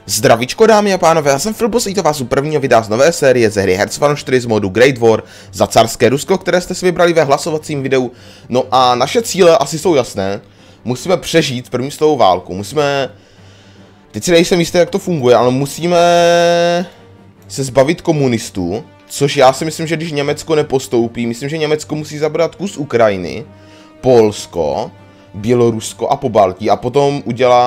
Zdravíčko dámy a pánové, já jsem Filbos, to vás u prvního videa z nové série ze hry Hearts of Iron 4 z modu Great War za carské Rusko, které jste si vybrali ve hlasovacím videu. No a naše cíle asi jsou jasné. Musíme přežít první světovou válku, musíme... Teď si nejsem jistý, jak to funguje, ale musíme se zbavit komunistů, což já si myslím, že když Německo nepostoupí, myslím, že Německo musí zabrat kus Ukrajiny, Polsko, Bělorusko a Pobaltí a potom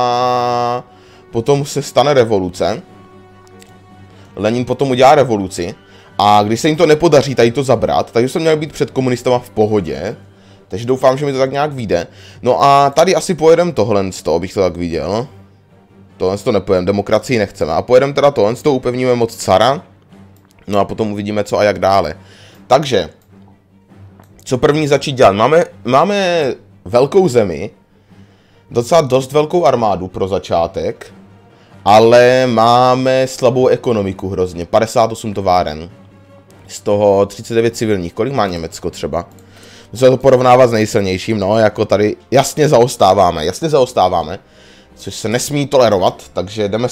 Potom se stane revoluce. Lenin potom udělá revoluci. A když se jim to nepodaří tady to zabrat, takže jsem měl být před komunistama v pohodě. Takže doufám, že mi to tak nějak vyjde. No a tady asi pojedem tohle z toho, abych to tak viděl. Tohle to nepojedem, demokracii nechceme. A pojedem teda tohle z toho, upevníme moc cara. No a potom uvidíme co a jak dále. Takže, co první začít dělat? Máme velkou zemi. Docela dost velkou armádu pro začátek. Ale máme slabou ekonomiku hrozně. 58 továren. Z toho 39 civilních. Kolik má Německo třeba? Musíme to porovnávat s nejsilnějším. No, jako tady jasně zaostáváme. Což se nesmí tolerovat. Takže jdeme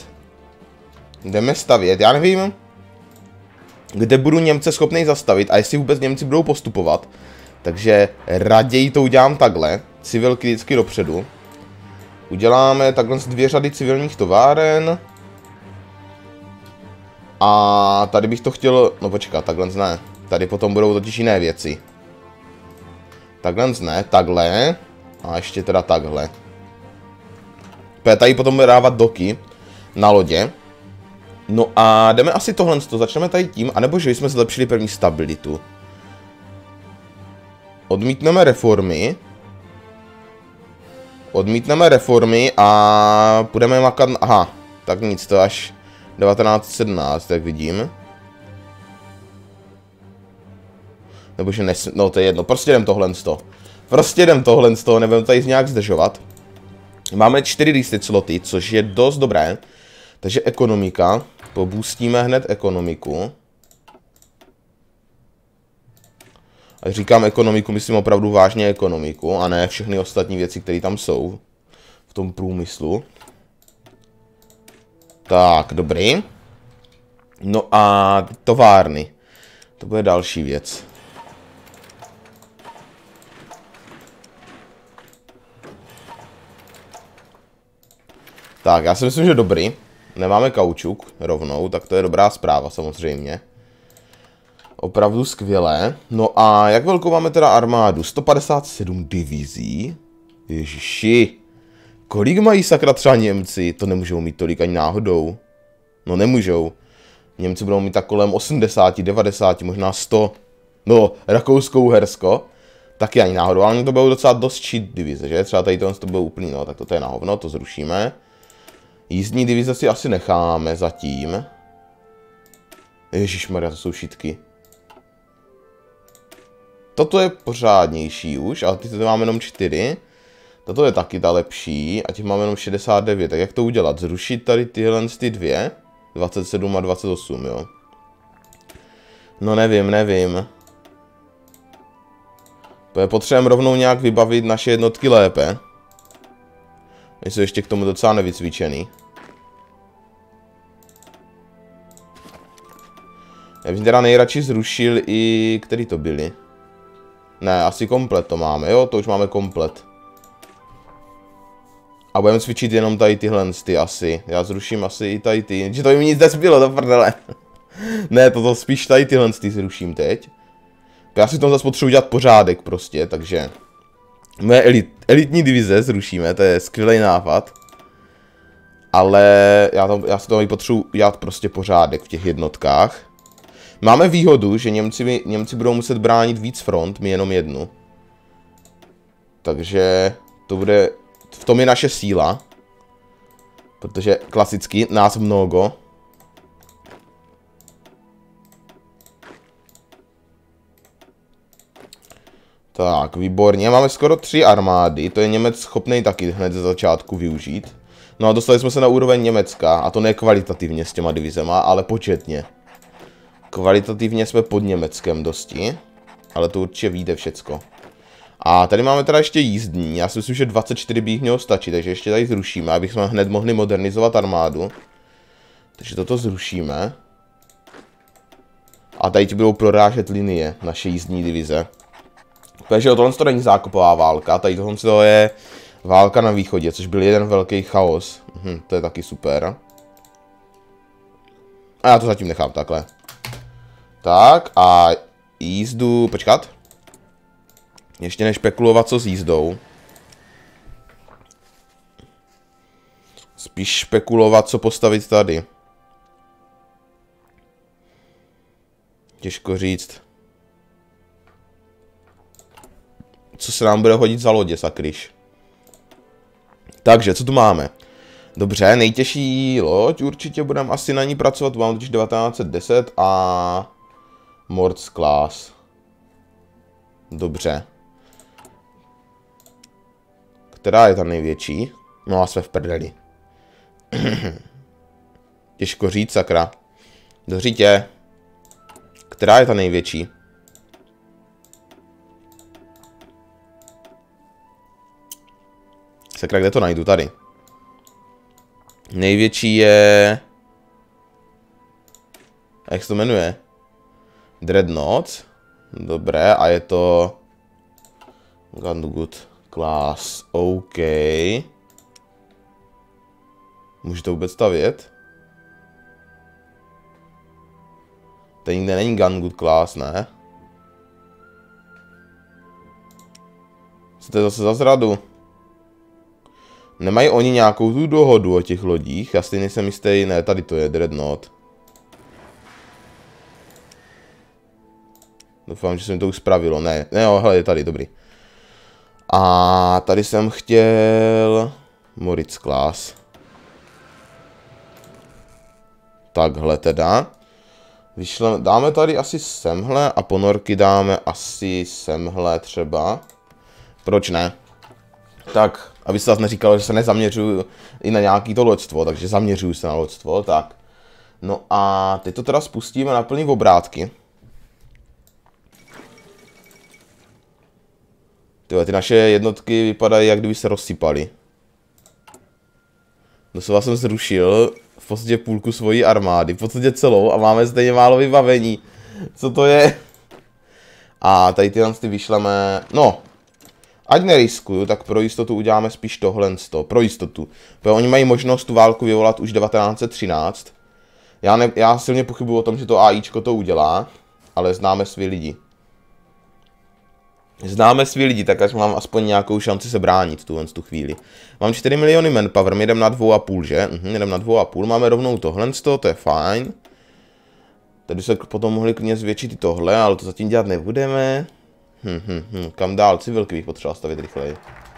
stavět. Já nevím, kde budu Němce schopný zastavit. A jestli vůbec Němci budou postupovat. Takže raději to udělám takhle. Civilky vždycky dopředu. Uděláme takhle 2 řady civilních továren. A tady bych to chtěl... No počkat, takhle ne. Tady potom budou totiž jiné věci. Takhle ne, takhle. A ještě teda takhle. Tady potom bude dávat doky na lodě. No a jdeme asi tohle, začneme tady tím, anebo že jsme zlepšili první stabilitu. Odmítneme reformy a budeme makat... Aha, tak nic, to až 1917, tak vidím. Nebo že no to je jedno, prostě jdem tohle z toho, nebudeme tady nějak zdržovat. Máme 4 research sloty, což je dost dobré. Takže ekonomika, pobustíme hned ekonomiku. A říkám ekonomiku, myslím opravdu vážně ekonomiku, a ne všechny ostatní věci, které tam jsou v tom průmyslu. Tak, dobrý. No a továrny. To bude další věc. Tak, já si myslím, že dobrý. Nemáme kaučuk rovnou, tak to je dobrá zpráva samozřejmě. Opravdu skvělé. No a jak velkou máme teda armádu? 157 divizí. Ježiši. Kolik mají sakra třeba Němci? To nemůžou mít tolik ani náhodou. No nemůžou. Němci budou mít tak kolem 80, 90, možná 100. No, Rakousko-Uhersko. Taky ani náhodou, ale to budou docela dost cheat divize, že? Třeba tady to bylo úplný, no, tak to je na hovno, to zrušíme. Jízdní divize si asi necháme zatím. Ježišmarja, to jsou šitky. Toto je pořádnější už, ale ty tady máme jenom 4. Toto je taky ta lepší a těch máme jenom 69. Tak jak to udělat? Zrušit tady tyhle ty 2? 27 a 28, jo. No nevím. Potřebujeme rovnou nějak vybavit naše jednotky lépe. Jsou ještě k tomu docela nevycvičený. Já bych teda nejradši zrušil i... Který to byly? Ne, asi komplet to máme, jo, to už máme komplet. A budeme cvičit jenom tady tyhle ty asi. Já zruším asi i tady ty, že to by mi nic nezbylo, do prdele. Ne, toto spíš tady tyhle ty zruším teď. Já si v tom zase potřebuji dělat pořádek prostě, takže... Moje elitní divize zrušíme, to je skvělý nápad. Ale já si to potřebuji dělat prostě pořádek v těch jednotkách. Máme výhodu, že Němci budou muset bránit víc front, my jenom jednu. Takže to bude... V tom je naše síla. Protože klasicky nás mnoho. Tak, výborně. Máme skoro 3 armády. To je Němec schopný taky hned ze začátku využít. No a dostali jsme se na úroveň Německa. A to ne kvalitativně s těma divizema, ale početně. Kvalitativně jsme pod Německem dosti. Ale to určitě vyjde všecko. A tady máme teda ještě jízdní. Já si myslím, že 24 by jich mělo stačit, takže ještě tady zrušíme, abychom hned mohli modernizovat armádu. Takže toto zrušíme. A tady ti budou prorážet linie naše jízdní divize. Takže tohle to není zákopová válka, tady tohle je válka na východě, což byl jeden velký chaos. To je taky super. A já to zatím nechám takhle. Tak a jízdu, počkat. Ještě nešpekulovat co s jízdou. Spíš špekulovat co postavit tady. Těžko říct. Co se nám bude hodit za lodě, sakryš. Takže, co tu máme? Dobře, nejtěžší loď, určitě budeme asi na ní pracovat, mám totiž 1910 a Mords Class. Dobře. Která je ta největší? No a jsme v prdeli. Těžko říct, sakra. Dořítě. Která je ta největší? Sakra, kde to najdu? Tady. Největší je... Jak se to jmenuje? Dreadnought. Dobré, a je to... Gungood Class. OK. Můžu to vůbec stavět? To nikde není Gungood Class, ne? Co to je zase za zradu? Nemají oni nějakou tu dohodu o těch lodích? Já si nejsem jistý, ne, tady to je Dreadnought. Doufám, že se mi to už spravilo, ne, jo, hele, je tady, dobrý. A tady jsem chtěl... Moritz Class. Takhle teda. Dáme tady asi semhle a ponorky dáme asi semhle třeba. Proč ne? Tak, aby se zase neříkalo, že se nezaměřuju i na nějaký to loďstvo, takže zaměřuju se na loďstvo, tak. No a teď to teda spustíme na plný obrátky. Tyhle, ty naše jednotky vypadají, jak kdyby se rozsypaly. Doslova jsem zrušil v podstatě půlku svojí armády, v podstatě celou a máme stejně málo vybavení. Co to je? A tady ty vyšleme, no. Ať neriskuju, tak pro jistotu uděláme spíš tohle. Pro jistotu. Protože oni mají možnost tu válku vyvolat už 1913. Já silně pochybuju o tom, že to AIčko to udělá, ale známe svý lidi. Známe svý lidi, tak až mám aspoň nějakou šanci se bránit tu chvíli. Mám 4 miliony manpower, my jdem na 2,5, že? Jdem na 2,5, máme rovnou tohle, to je fajn. Tady se potom mohli klidně zvětšit i tohle, ale to zatím dělat nebudeme. Kam dál? Civilky bych potřeboval stavit rychleji.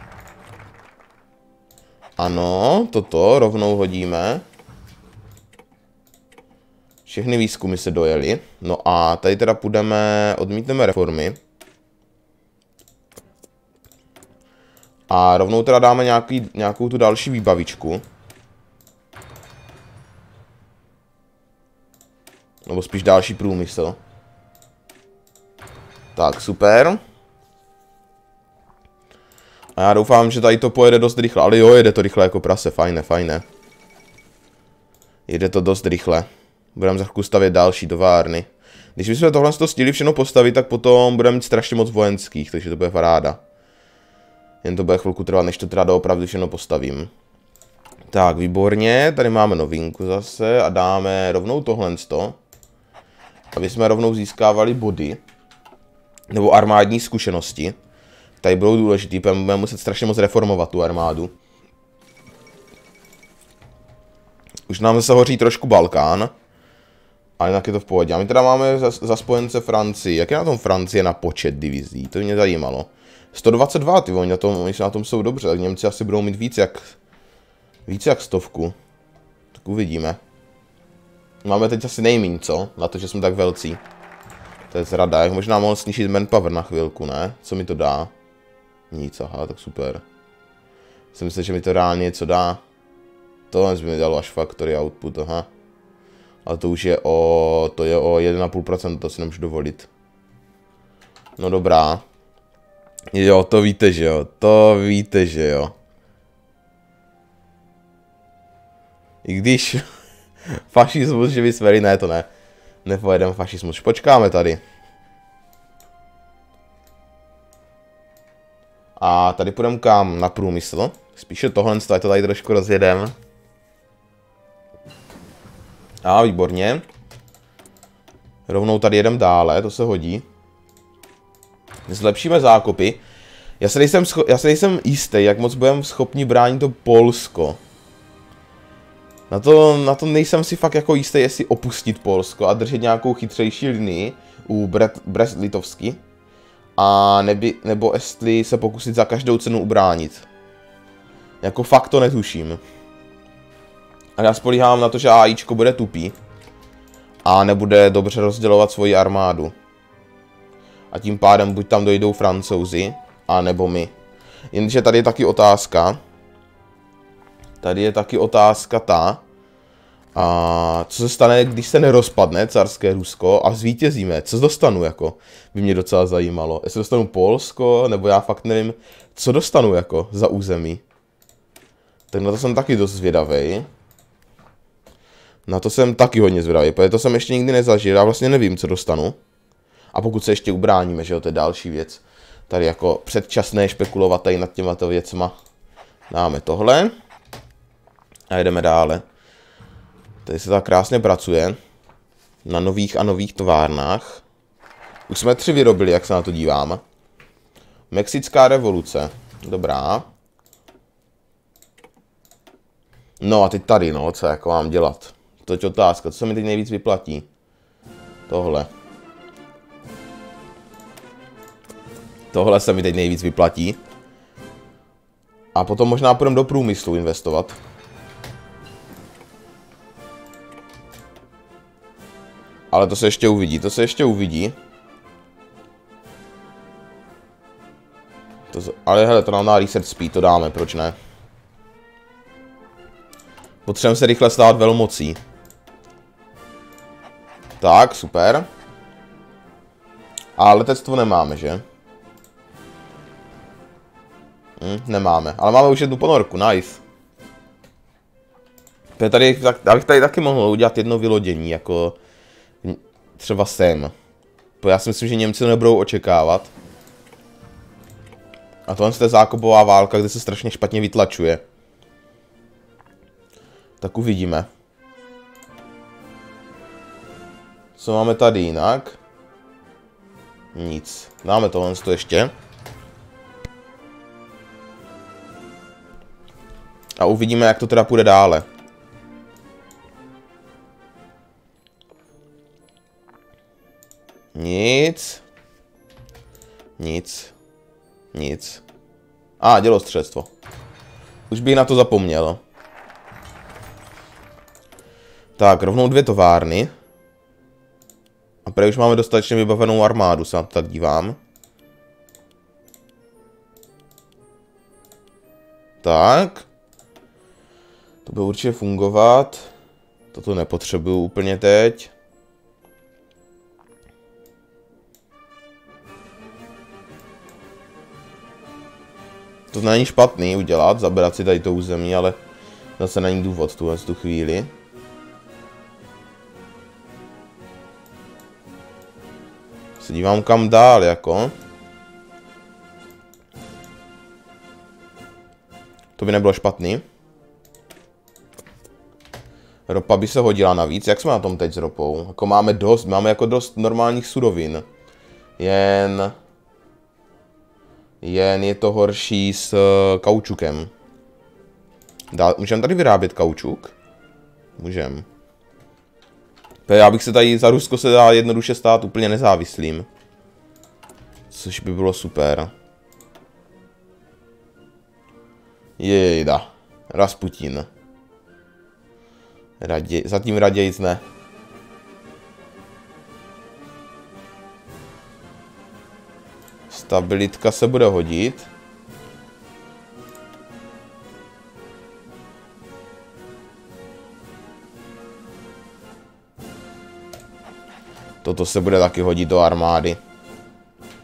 Ano, toto rovnou hodíme. Všechny výzkumy se dojeli. No a tady teda odmítneme reformy. A rovnou teda dáme nějakou tu další výbavičku. Nebo spíš další průmysl. Tak, super. A já doufám, že tady to pojede dost rychle. Ale jo, jede to rychle jako prase, fajné. Jede to dost rychle. Budeme za chvilku stavět další továrny. Když bychom tohle stihli všechno postavit, tak potom budeme mít strašně moc vojenských, takže to bude paráda. Jen to bude chvilku trvat, než to teda doopravdy všechno postavím. Tak, výborně, tady máme novinku zase a dáme rovnou tohle, aby jsme rovnou získávali body. Nebo armádní zkušenosti. Tady budou důležitý, budeme muset strašně moc reformovat tu armádu. Už nám zase hoří trošku Balkán. Ale jinak je to v pohodě. A my teda máme za spojence Francii. Jak je na tom Francie na počet divizí? To mě zajímalo. 122, ty oni na tom jsou dobře, tak Němci asi budou mít víc jak 100. Tak uvidíme. Máme teď asi nejmíň, co? Na to, že jsme tak velcí. To je zrada, jak možná mohl snížit manpower na chvilku, ne? Co mi to dá? Nic, aha, tak super. Jsem myslel, že mi to reálně něco dá. Tohle by mi dalo až factory output, aha. Ale to už je o 1,5%, to si nemůžu dovolit. No dobrá. Jo, to víte, že jo. I když Fašismus, že vysveli, ne, to ne. Nepojedeme fašismus, počkáme tady. A tady půjdeme kam? Na průmysl. Spíše tohle, to tady trošku rozjedem. A výborně. Rovnou tady jedem dále, to se hodí. Zlepšíme zákopy. Já se nejsem jistý, jak moc budeme schopni bránit to Polsko. Na to nejsem si fakt jako jistý, jestli opustit Polsko a držet nějakou chytřejší linii u Brest-Litovsky. A nebo jestli se pokusit za každou cenu ubránit. Jako fakt to netuším. A já spolíhám na to, že AIčko bude tupý. A nebude dobře rozdělovat svoji armádu. A tím pádem buď tam dojdou Francouzi, a nebo my. Jenže tady je taky otázka. Tady je taky otázka ta. A co se stane, když se nerozpadne carské Rusko a zvítězíme? Co dostanu jako? By mě docela zajímalo. Jestli dostanu Polsko, nebo já fakt nevím, co dostanu jako za území. Tak na to jsem taky dost zvědavej. Na to jsem taky hodně zvědavý, protože to jsem ještě nikdy nezažil, já vlastně nevím, co dostanu. A pokud se ještě ubráníme, že jo, to je další věc. Tady jako předčasné špekulovat tady nad těmato věcma. Dáme tohle. A jedeme dále. Tady se tak krásně pracuje. Na nových a nových továrnách. Už jsme 3 vyrobili, jak se na to dívám. Mexická revoluce. Dobrá. No a teď tady, no, co jako mám dělat? To je otázka, co se mi teď nejvíc vyplatí? Tohle. Tohle se mi teď nejvíc vyplatí. A potom možná půjdeme do průmyslu investovat. Ale to se ještě uvidí, to se ještě uvidí. Ale hele, to nám dá reset speed, to dáme, proč ne? Potřebujeme se rychle stát velmocí. Tak, super. A letectvo nemáme, že? Nemáme, ale máme už jednu ponorku, nice. Tady, abych tady taky mohl udělat jedno vylodění, jako třeba sem. Já si myslím, že Němci to nebudou očekávat. A tohle je zákopová válka, kde se strašně špatně vytlačuje. Tak uvidíme. Co máme tady jinak? Nic. Dáme tohle ještě. A uvidíme, jak to teda půjde dále. Nic. Nic. Nic. Dělostřelectvo. Už bych na to zapomněl. Tak, rovnou 2 továrny. A prý už máme dostatečně vybavenou armádu, se na to tak dívám. Tak. To bude určitě fungovat. Toto nepotřebuju úplně teď. To není špatný udělat, zabrat si tady to území, ale zase není důvod tu chvíli. Se dívám kam dál, jako. To by nebylo špatný. Ropa by se hodila navíc. Jak jsme na tom teď s ropou? Jako máme jako dost normálních surovin. Jen je to horší s kaučukem. Můžeme tady vyrábět kaučuk? Můžeme. Já bych se tady za Rusko se dá jednoduše stát úplně nezávislým. Což by bylo super. Jejda. Rasputin. Zatím raději ne. Stabilitka se bude hodit. Toto se bude taky hodit do armády.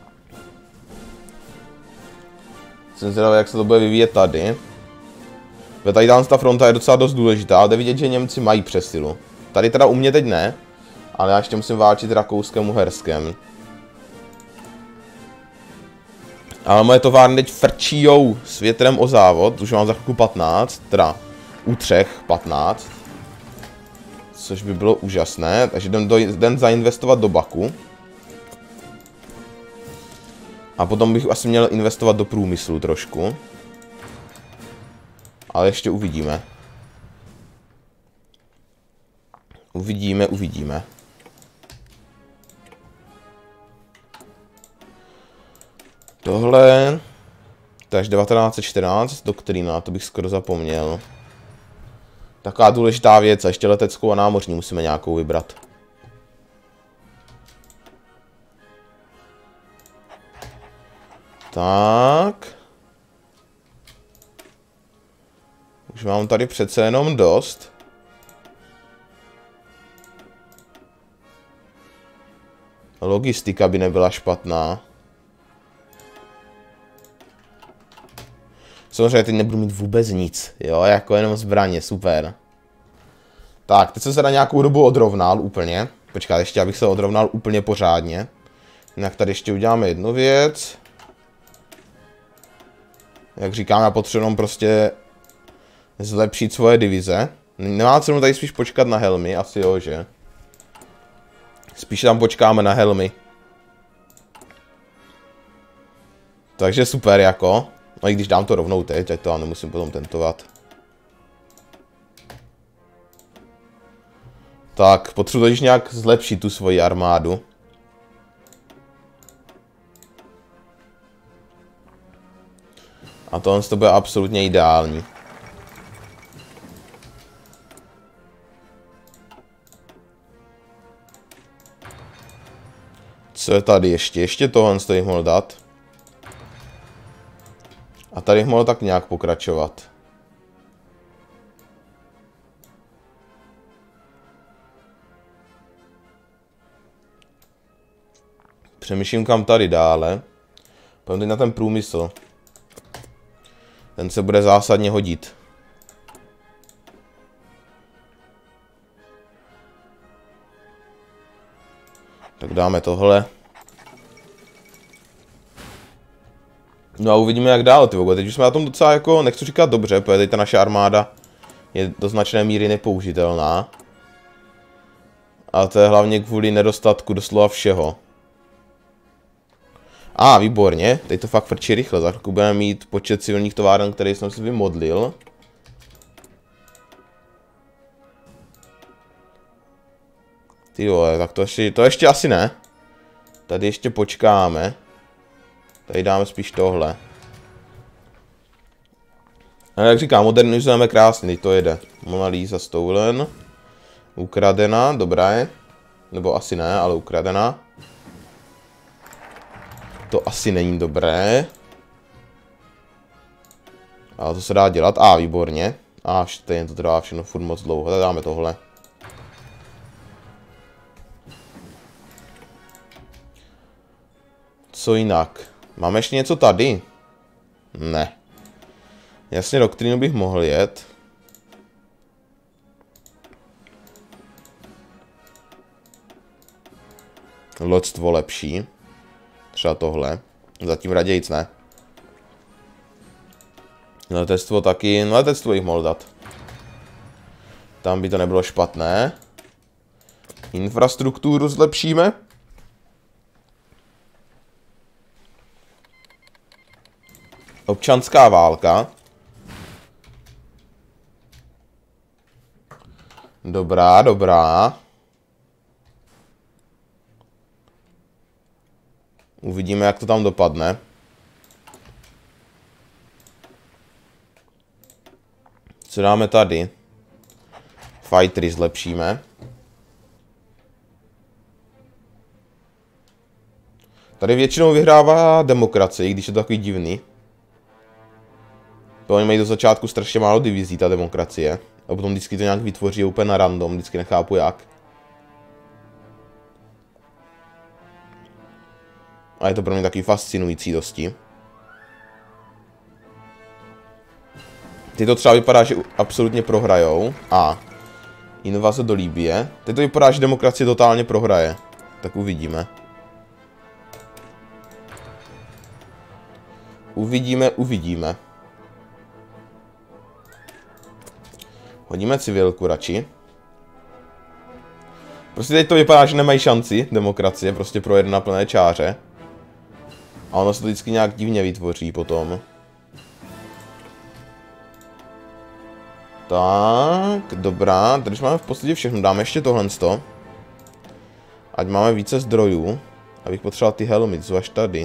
Jsem zvědavý, jak se to bude vyvíjet tady. Tady ta fronta je docela dost důležitá, ale jde vidět, že Němci mají přesilu. Tady teda u mě teď ne, ale já ještě musím válčit Rakouskem, Uherskem. Ale moje továrny teď frčíjou s větrem o závod, už mám za chvilku 15, teda u 3 15. Což by bylo úžasné, takže jdem zainvestovat do Baku. A potom bych asi měl investovat do průmyslu trošku. Ale ještě uvidíme. Uvidíme. Tohle... To je až 1914, doktrína, to bych skoro zapomněl. Taková důležitá věc, a ještě leteckou a námořní musíme nějakou vybrat. Tak. Už mám tady přece jenom dost. Logistika by nebyla špatná. Samozřejmě teď nebudu mít vůbec nic, jo, jako jenom zbraně, super. Tak, teď jsem se na nějakou dobu odrovnal úplně. Počkat, ještě abych se odrovnal úplně pořádně. Jinak tady ještě uděláme jednu věc. Jak říkám, já potřebuji prostě zlepšit svoje divize. Nemá cenu tady spíš počkat na helmy, asi jo, že? Spíš tam počkáme na helmy. Takže super, jako. No i když dám to rovnou teď, ať to vám nemusím potom tentovat. Tak, potřebuji totiž nějak zlepšit tu svoji armádu. A tohle to bude absolutně ideální. Co je tady ještě? Ještě tohle jich mohl dát. A tady mohl tak nějak pokračovat. Přemýšlím kam tady dále. Pojďme teď na ten průmysl. Ten se bude zásadně hodit. Tak dáme tohle. No a uvidíme jak dál, ty vole. Teď už jsme na tom docela jako, nechci říkat dobře, protože teď ta naše armáda je do značné míry nepoužitelná. Ale to je hlavně kvůli nedostatku doslova všeho. Výborně, teď to fakt frčí rychle, za chvilku budeme mít počet civilních továren, který jsem si vymodlil. Ty vole, tak to ještě asi ne. Tady ještě počkáme. Tady dáme spíš tohle. A jak říkám, modernizujeme krásně, teď to jede. Mona Lisa stolen. Ukradena, dobré. Nebo asi ne, ale ukradena. To asi není dobré. Ale to se dá dělat. Výborně. Stejně to trvá všechno furt moc dlouho. Tak dáme tohle. Co jinak? Máme ještě něco tady? Ne. Jasně, doktrínu bych mohl jet. Loďstvo lepší. Třeba tohle. Zatím raději ne. Letectvo taky. No letectvo jich mohl dát. Tam by to nebylo špatné. Infrastrukturu zlepšíme. Občanská válka. Dobrá, dobrá. Uvidíme, jak to tam dopadne. Co dáme tady? Fightery zlepšíme. Tady většinou vyhrává demokracie, když je to takový divný. To oni mají do začátku strašně málo divizí, ta demokracie. A potom vždycky to nějak vytvoří úplně na random, vždycky nechápu jak. A je to pro mě taky fascinující dosti. Ty to třeba vypadá, že absolutně prohrajou. A invaze do Libye. Teď to vypadá, že demokracie totálně prohraje. Tak uvidíme. Uvidíme. Hodíme civilku radši. Prostě teď to vypadá, že nemají šanci demokracie, prostě projet na plné čáře. A ono se to vždycky nějak divně vytvoří potom. Tak, dobrá, tady už máme v podstatě všechno, dáme ještě tohle. Ať máme více zdrojů. Abych potřeboval ty helmy, co až tady.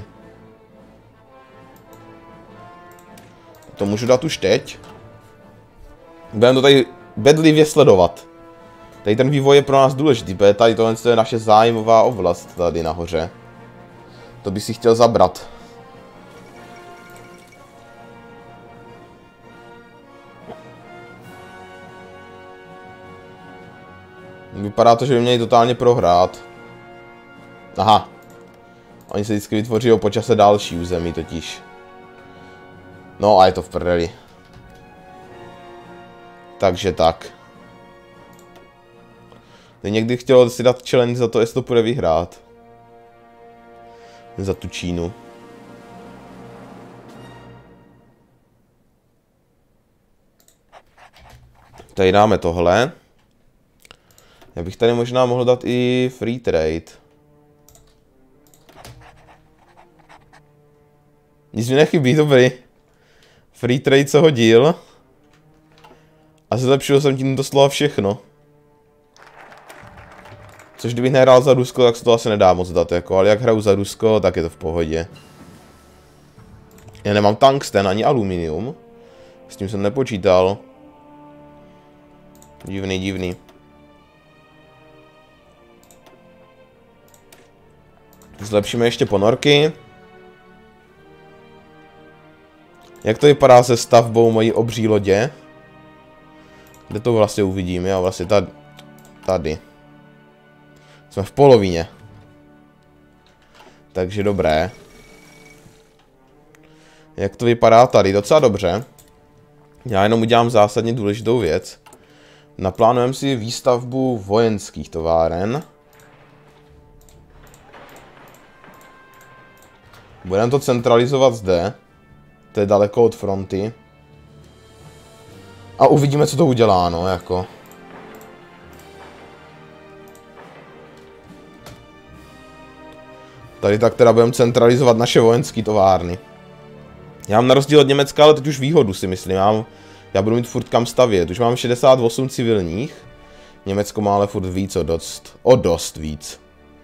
To můžu dát už teď. Budeme to tady bedlivě sledovat. Tady ten vývoj je pro nás důležitý, protože tady tohle je naše zájmová oblast tady nahoře. To by si chtěl zabrat. Vypadá to, že by měli totálně prohrát. Aha. Oni se vždycky vytvoří po čase další území totiž. No a je to v prdeli. Takže tak. Teď někdy chtělo si dát challenge za to, jestli to půjde vyhrát. Za tu Čínu. Tady dáme tohle. Já bych tady možná mohl dát i free trade. Nic mi nechybí, dobrý. Free trade se hodil. A zlepšil jsem tím doslova všechno. Což kdybych nehrál za Rusko, tak se to asi nedá moc dát, jako, ale jak hraju za Rusko, tak je to v pohodě. Já nemám tungsten ani aluminium. S tím jsem nepočítal. Divný. Zlepšíme ještě ponorky. Jak to vypadá se stavbou mojí obří lodě? Kde to vlastně uvidíme? Jo, vlastně tady. Jsme v polovině. Takže dobré. Jak to vypadá tady? Docela dobře. Já jenom udělám zásadně důležitou věc. Naplánujeme si výstavbu vojenských továren. Budeme to centralizovat zde. To je daleko od fronty. A uvidíme, co to udělá, no, jako. Tady tak teda budeme centralizovat naše vojenské továrny. Já mám na rozdíl od Německa, ale teď už výhodu si myslím. Já budu mít furt kam stavět. Už mám 68 civilních. Německo má ale furt víc o dost víc.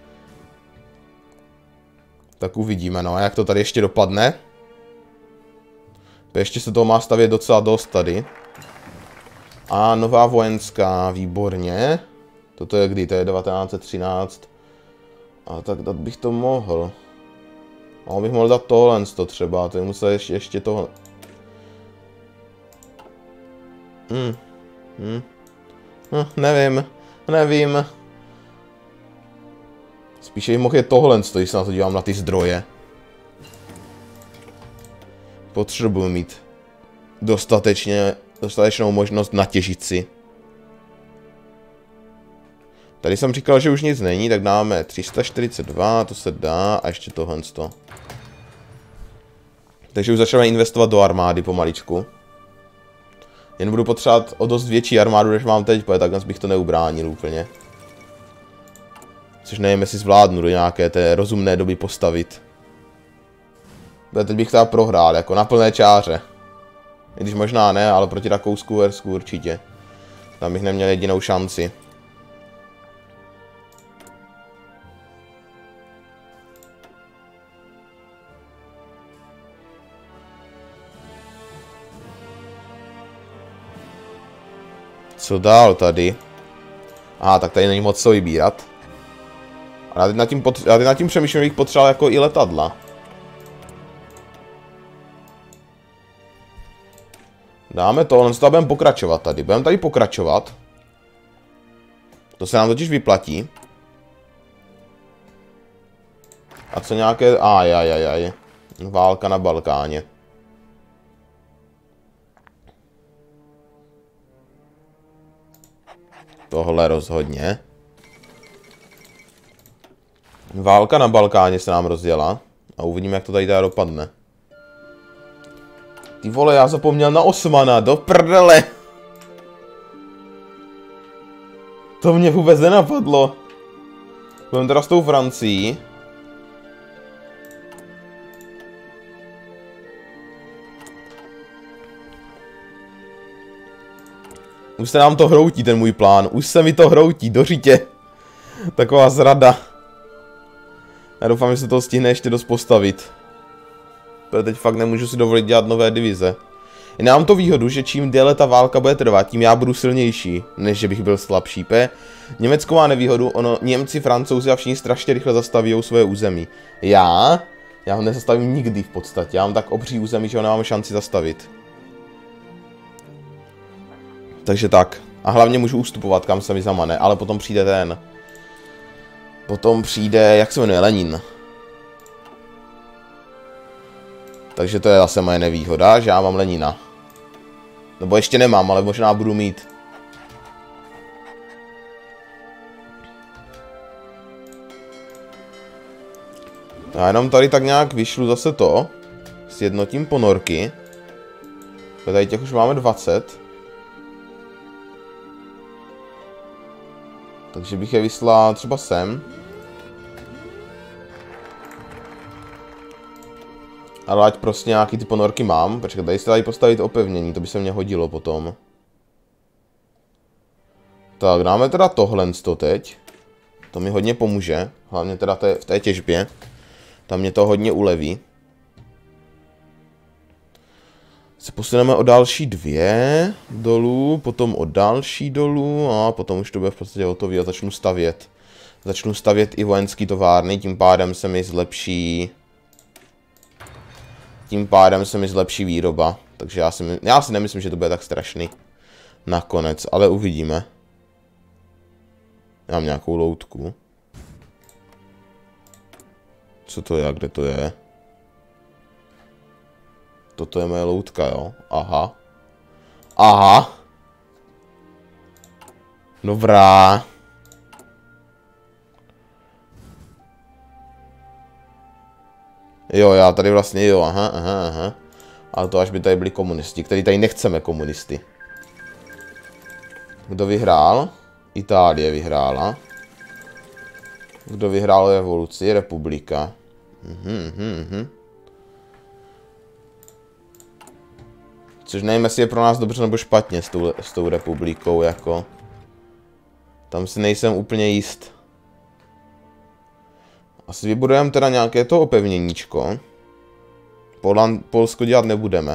Tak uvidíme, no, jak to tady ještě dopadne. Ještě se toho má stavět docela dost tady. A nová vojenská, výborně. Toto je kdy? To je 1913. A tak dát bych to mohl. A bych mohl dát tohle třeba, to je musel ještě tohle. Nevím. Spíše jim mohl je tohle, když se na to dívám na ty zdroje. Potřebuji mít dostatečnou možnost natěžit si. Tady jsem říkal, že už nic není, tak dáme 342, to se dá, a ještě tohle. Takže už začneme investovat do armády pomaličku. Jen budu potřebovat o dost větší armádu, než mám teď, protože takhle bych to neubránil úplně. Což nevím, jestli zvládnu do nějaké té rozumné doby postavit. Teď bych teda prohrál, jako na plné čáře. I když možná ne, ale proti Rakousku, Uhersku určitě. Tam bych neměl jedinou šanci. Co dál tady? Aha, tak tady není moc co vybírat. A já teď nad tím přemýšlím, že bych potřeboval jako i letadla. Dáme to, ale budeme pokračovat tady. Budeme tady pokračovat. To se nám totiž vyplatí. A co nějaké... Válka na Balkáně. Tohle rozhodně. Válka na Balkáně se nám rozjela. A uvidíme, jak to tady teda dopadne. Ty vole, já zapomněl na Osmana, do prdele. To mě vůbec nenapadlo. Budeme teda s tou Francií. Už se nám to hroutí, ten můj plán. Už se mi to hroutí, do řitě. Taková zrada. Já doufám, že se to stihne ještě dost postavit. Protože teď fakt nemůžu si dovolit dělat nové divize. I mám to výhodu, že čím déle ta válka bude trvat, tím já budu silnější, než že bych byl slabší. Německo má nevýhodu, Němci, Francouzi a všichni strašně rychle zastaví svoje území. Já ho nezastavím nikdy v podstatě, já mám tak obří území, že ho nemám šanci zastavit. Takže tak. A hlavně můžu ustupovat, kam se mi zamane, ale potom přijde ten... Potom přijde, jak se jmenuje, Lenin. Takže to je zase moje nevýhoda, že já mám Lenina. Nebo ještě nemám, ale možná budu mít. Já jenom tady tak nějak vyšlu zase to. Sjednotím ponorky. Tady těch už máme 20. Takže bych je vyslal třeba sem. Ale ať prostě nějaký ty ponorky mám. Počkej, tady se dají postavit opevnění, to by se mě hodilo potom. Tak, dáme teda tohle teď. To mi hodně pomůže, hlavně teda v té těžbě. Tam mě to hodně uleví. Se posuneme o další 2 dolů, potom o další dolů a potom už to bude v podstatě hotový a začnu stavět. Začnu stavět i vojenský továrny, tím pádem se mi zlepší... Tím pádem se mi zlepší výroba, takže já si nemyslím, že to bude tak strašný. Nakonec, ale uvidíme. Já mám nějakou loutku. Co to je, kde to je? Toto je moje loutka, jo? Aha. Aha. Dobrá. Jo, já tady vlastně, jo, aha. Ale to až by tady byli komunisti, který tady nechceme komunisty. Kdo vyhrál? Itálie vyhrála. Kdo vyhrál revoluci? Republika. Což nevím, jestli je pro nás dobře nebo špatně s tou republikou, jako. Tam si nejsem úplně jist. Asi vybudujeme teda nějaké to opevněníčko. Polsko dělat nebudeme.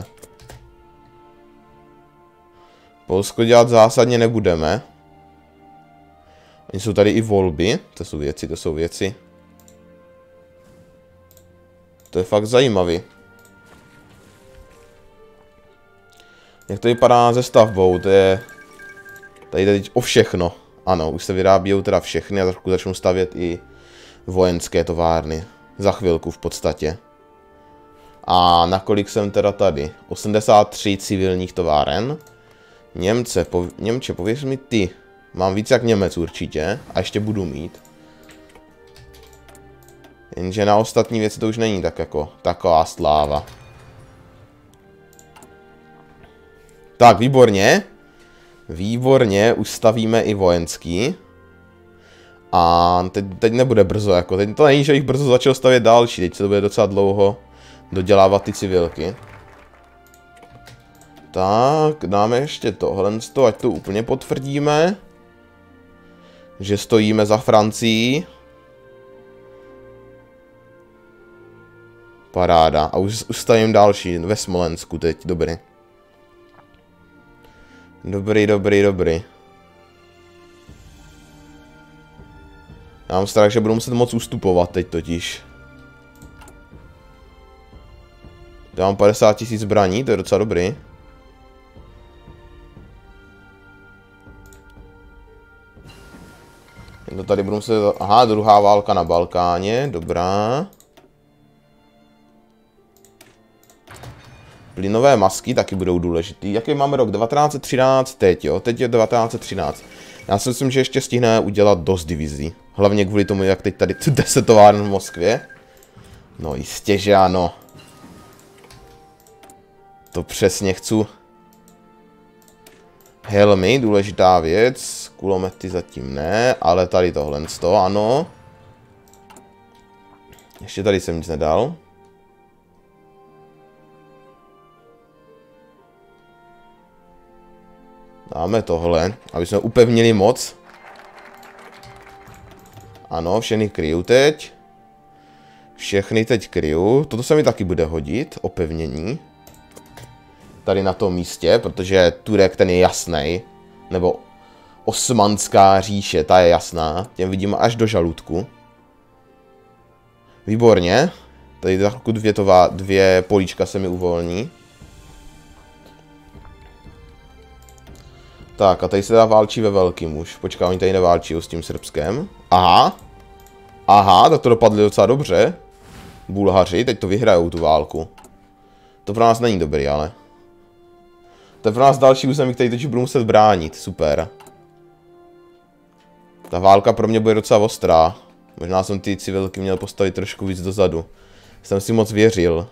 Polsko dělat zásadně nebudeme. Oni jsou tady i volby. To jsou věci. To je fakt zajímavý. Jak to vypadá se stavbou, to je... Tady jde teď o všechno. Ano, už se vyrábějí teda všechny a trošku začnu stavět i vojenské továrny. Za chvilku v podstatě. A nakolik jsem teda tady? 83 civilních továren. Němče, pověř mi ty. Mám víc jak Němec určitě. A ještě budu mít. Jenže na ostatní věci to už není tak jako taková sláva. Tak, výborně. Výborně, už stavíme i vojenský. A teď nebude brzo, jako. Teď to není, že bych brzo začal stavět další. Teď se to bude docela dlouho dodělávat ty civilky. Tak, dáme ještě tohle, ať to úplně potvrdíme. Že stojíme za Francií. Paráda. A už stavím další ve Smolensku teď, dobrý. Dobrý. Já mám strach, že budu muset moc ustupovat teď totiž. Já mám 50 000 zbraní, to je docela dobrý. To tady budu muset... Aha, druhá válka na Balkáně, dobrá. Plynové masky taky budou důležitý. Jaký máme rok? 1913 teď, jo? Teď je 1913. Já si myslím, že ještě stihneme udělat dost divizí. Hlavně kvůli tomu, jak teď tady 10 továren v Moskvě. No jistě, že ano. To přesně chci. Helmy, důležitá věc. Kulomety zatím ne, ale tady tohle ano. Ještě tady jsem nic nedal. Dáme tohle, aby jsme upevnili moc. Ano, všechny kryju teď. Všechny teď kryju. Toto se mi taky bude hodit, opevnění. Tady na tom místě, protože Turek ten je jasný. Nebo Osmanská říše, ta je jasná. Těm vidíme až do žaludku. Výborně. Tady takovou dvě políčka se mi uvolní. Tak a tady se dá válčí ve velkým už. Počkám, oni tady neválčí s tím Srbskem. Aha. Aha, tak to dopadlo docela dobře. Bulhaři, teď to vyhrajou tu válku. To pro nás není dobrý, ale. To je pro nás další území, který teď budu muset bránit. Super. Ta válka pro mě bude docela ostrá. Možná jsem ty civilky měl postavit trošku víc dozadu. Jsem si moc věřil.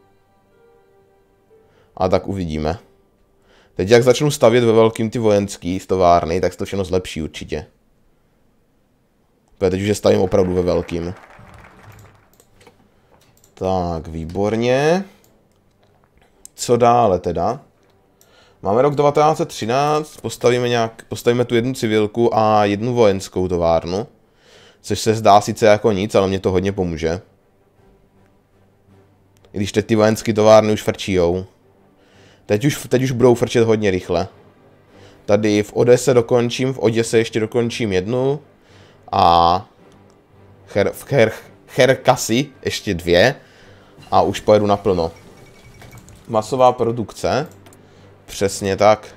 A tak uvidíme. Teď jak začnu stavět ve velkým ty vojenský továrny, tak se to všechno zlepší určitě. Teď už je stavím opravdu ve velkým. Tak, výborně. Co dále teda? Máme rok 1913, postavíme tu jednu civilku a jednu vojenskou továrnu. Což se zdá sice jako nic, ale mě to hodně pomůže. I když teď ty vojenské továrny už frčijou. Teď už budou frčet hodně rychle. Tady v Odese dokončím, v Oděse ještě dokončím jednu. A v Cherkasy ještě 2. A už pojedu naplno. Masová produkce. Přesně tak.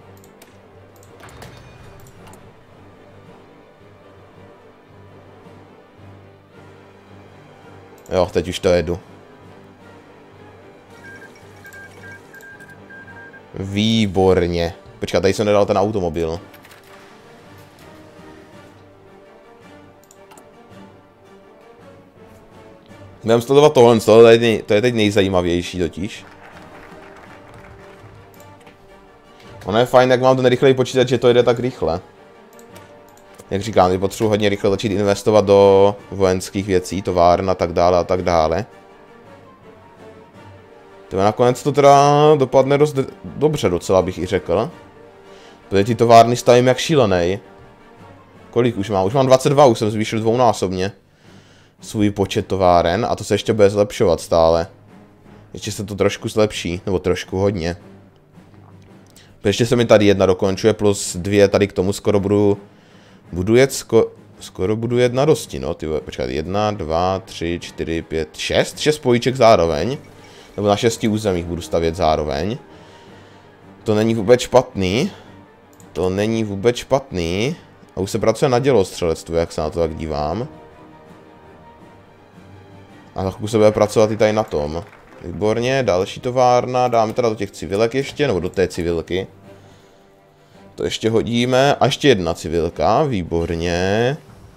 Jo, teď už to jedu. Výborně. Počkat, tady jsem nedal ten automobil. Budeme sledovat tohle, to je teď nejzajímavější totiž. Ono je fajn, jak mám ten rychlej počítač, že to jde tak rychle. Jak říkám, teď potřebuji hodně rychle začít investovat do vojenských věcí, továren a tak dále a tak dále. To nakonec to teda dopadne dost dobře docela, bych i řekl. Protože ty továrny stavím jak šílenej. Kolik už mám? Už mám 22, už jsem zvýšil dvounásobně svůj počet továren a to se ještě bude zlepšovat stále. Ještě se to trošku zlepší, nebo trošku hodně. Ještě se mi tady jedna dokončuje, plus 2 tady k tomu skoro budu jet na dosti, no, ty počkat, 1, 2, 3, 4, 5, 6 políček zároveň. Nebo na 6 územích budu stavět zároveň. To není vůbec špatný. To není vůbec špatný. A už se pracuje na dělostřelectvu, jak se na to tak dívám. A za chvilku se bude pracovat i tady na tom. Výborně, další továrna, dáme teda do těch civilek ještě, nebo do té civilky. To ještě hodíme, a ještě jedna civilka, výborně.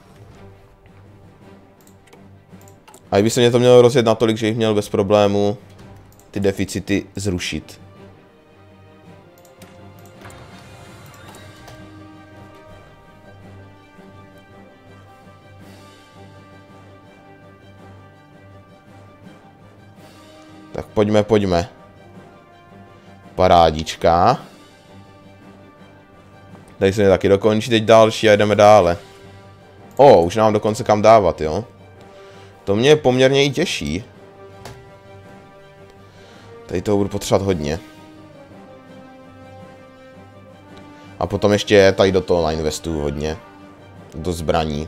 A by se mě to mělo rozjet natolik, že jich měl bez problému ty deficity zrušit. Tak pojďme. Parádička. Tady se mě taky dokončí, teď další a jdeme dále. Už nám dokonce kam dávat, jo. To mě poměrně i těší. Tady toho budu potřebovat hodně. A potom ještě tady do toho nainvestuju hodně. Do zbraní.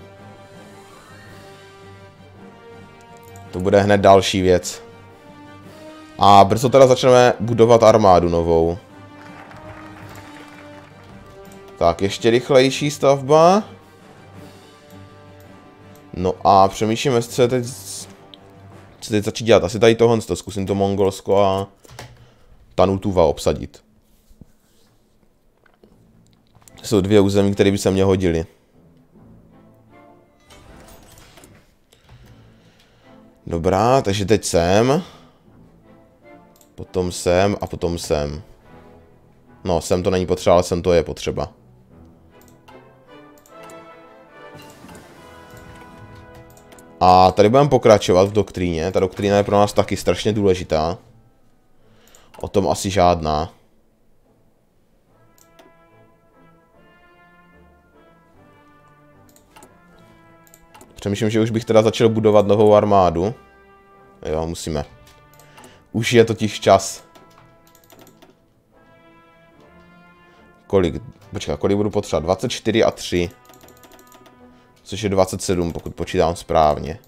To bude hned další věc. A brzo teda začneme budovat armádu novou. Tak, ještě rychlejší stavba. No a přemýšlíme, co teď začít dělat. Asi tady tohle, zkusím to Mongolsko a Tanutuva obsadit. Jsou 2 území, které by se mě hodily. Dobrá, takže teď sem. Potom sem a potom sem. No, sem to není potřeba, ale sem to je potřeba. A tady budeme pokračovat v doktríně. Ta doktrína je pro nás taky strašně důležitá. O tom asi žádná. Přemýšlím, že už bych teda začal budovat novou armádu. Jo, musíme. Už je totiž čas. Kolik? Počkej, kolik budu potřebovat? 24 a 3. Což je 27, pokud počítám správně.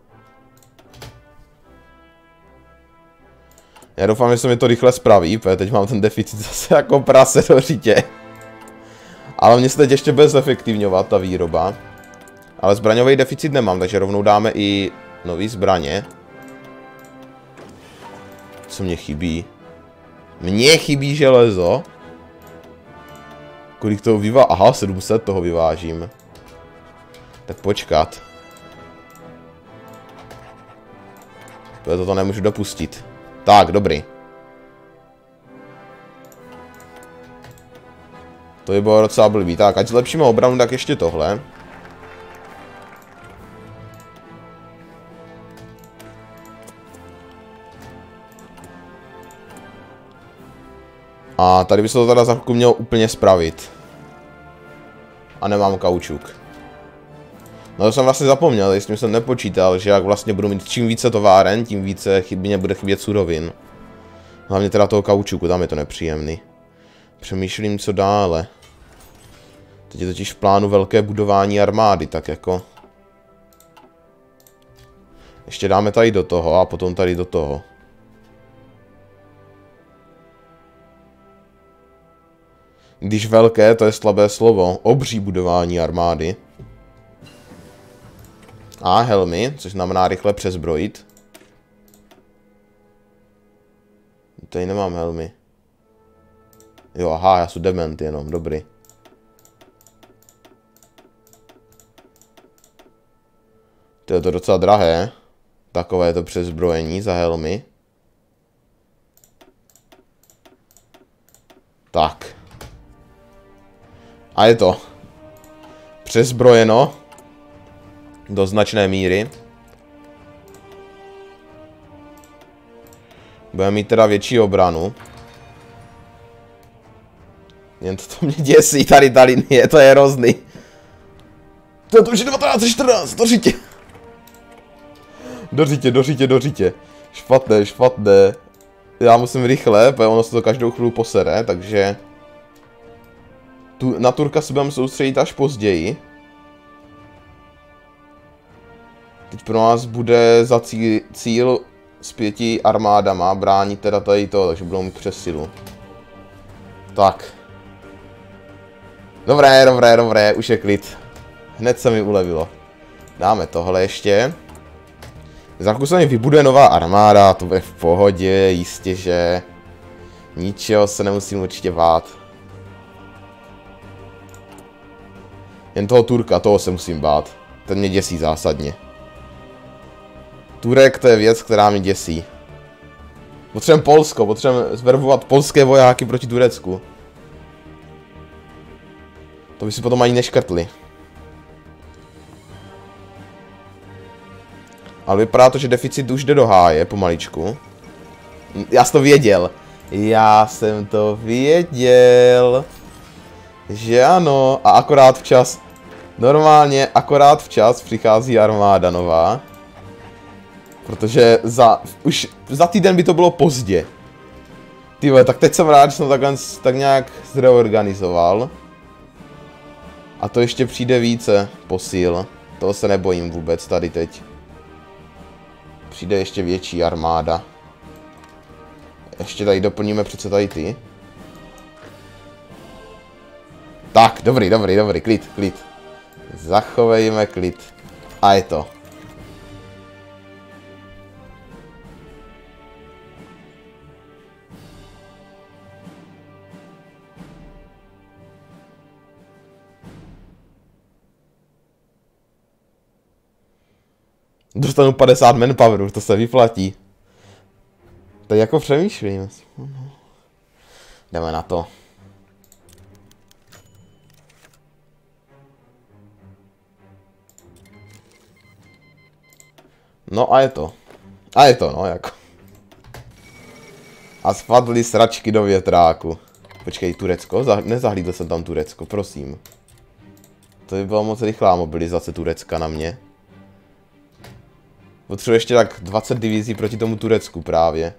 Já doufám, že se mi to rychle spraví, protože teď mám ten deficit zase jako prase do řitě. Ale mně se teď ještě bude zefektivňovat ta výroba. Ale zbraňový deficit nemám, takže rovnou dáme i nový zbraně. Co mě chybí? Mně chybí železo. Kolik toho vyvážím? Aha, 700 toho vyvážím. Tak počkat. Toto nemůžu dopustit. Tak, dobrý. To by bylo docela blbý. Tak, ať zlepšíme obranu, tak ještě tohle. A tady by se to teda za chvilku mělo úplně spravit. A nemám kaučuk. No to jsem vlastně zapomněl, s tím jsem nepočítal, že jak vlastně budu mít čím více továren, tím více mě bude chybět surovin. Hlavně teda toho kaučuku, tam je to nepříjemný. Přemýšlím, co dále. Teď je totiž v plánu velké budování armády, tak jako... Ještě dáme tady do toho a potom tady do toho. Když velké, to je slabé slovo. Obří budování armády. A helmy, což znamená rychle přezbrojit. Tady nemám helmy. Jo, aha, já jsem dement jenom, dobrý. To je to docela drahé. Takové to přezbrojení za helmy. Tak. A je to. Přezbrojeno. Do značné míry. Budeme mít teda větší obranu. Jen to mě děsí, tady ta linie, to je hrozný. To už je 1914, dořitě. Dořitě. Špatné. Já musím rychle, protože ono se to každou chvíli posere, takže... Na Turka se budeme soustředit až později. Teď pro nás bude za cíl s 5 armádama bránit teda tady to, takže budou mít přesilu. Tak. Dobré, už je klid. Hned se mi ulevilo. Dáme tohle ještě. Za chvilku se mi vybuduje nová armáda, to bude v pohodě, jistě, že... Ničeho se nemusím určitě bát. Jen toho Turka, toho se musím bát. Ten mě děsí zásadně. Turek, to je věc, která mě děsí. Potřebujeme Polsko, potřebujeme zverbovat polské vojáky proti Turecku. To by si potom ani neškrtli. Ale vypadá to, že deficit už jde do háje, pomaličku. Já jsem to věděl. Že ano, a akorát včas. Normálně, akorát včas přichází armáda nová. Protože už za týden by to bylo pozdě. Tyhle, tak teď jsem rád, že jsem tak nějak zreorganizoval. A to ještě přijde více posil. Toho se nebojím vůbec tady teď. Přijde ještě větší armáda. Ještě tady doplníme přece tady ty. Tak, dobrý, klid. Zachovejme klid. A je to. Dostanu 50 manpoweru, to se vyplatí. Teď jako přemýšlím. Jdeme na to. No a je to. A je to, no, jako. A spadly sračky do větráku. Počkej, Turecko? Nezahlídl jsem tam Turecko, prosím. To by byla moc rychlá mobilizace Turecka na mě. Potřebuji ještě tak 20 divizí proti tomu Turecku právě.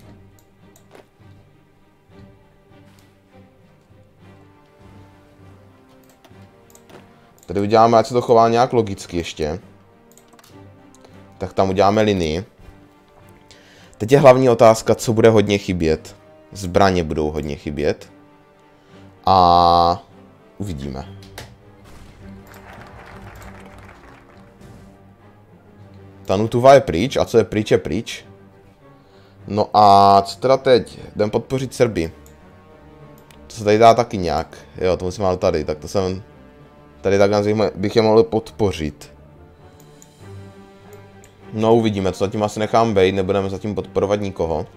Tady uděláme, ať se to chová nějak logicky ještě. Tak tam uděláme linii. Teď je hlavní otázka, co bude hodně chybět. Zbraně budou hodně chybět. A uvidíme. Tanutuva je pryč. A co je pryč, je pryč. No a co teda teď? Jdem podpořit Srby. To se tady dá taky nějak. Jo, to musím mít tady. Tak to jsem... Tady takhle bych je mohl podpořit. No uvidíme, co zatím asi nechám bejt, nebudeme zatím podporovat nikoho.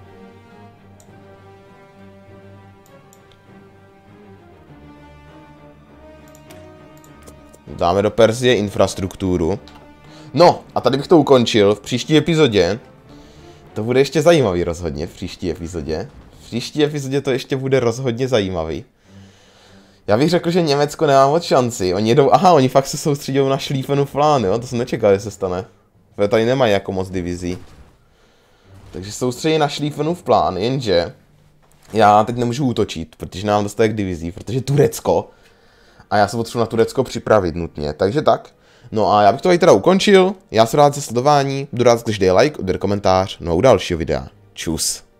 Dáme do Perzie infrastrukturu. No, a tady bych to ukončil. V příští epizodě to bude ještě zajímavý rozhodně, v příští epizodě. V příští epizodě to ještě bude rozhodně zajímavý. Já bych řekl, že Německo nemá moc šanci. Oni jedou, aha, oni fakt se soustředí na Schlieffen plán, jo, to jsem nečekal, že se stane. Protože tady nemají jako moc divizí. Takže soustředí na Schlieffenův plán, jenže já teď nemůžu útočit, protože nám dostatek divizí, protože Turecko. A já se potřebuji na Turecko připravit nutně, takže tak. No a já bych to tady teda ukončil, já jsem rád za sledování, budu rád, když dej like, udej komentář, no a u dalšího videa. Čus.